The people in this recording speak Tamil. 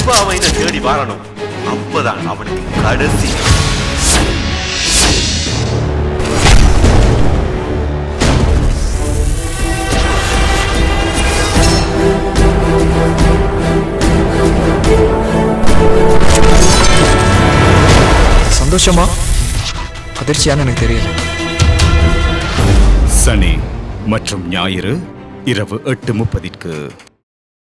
எப்ப அவன் இதை தேடி வரணும் அப்பதான் அவனுக்கு கடைசி. சந்தோஷமா அதிர்ச்சியான்னு எனக்கு தெரியல. சனி மற்றும் ஞாயிறு இரவு 8:30.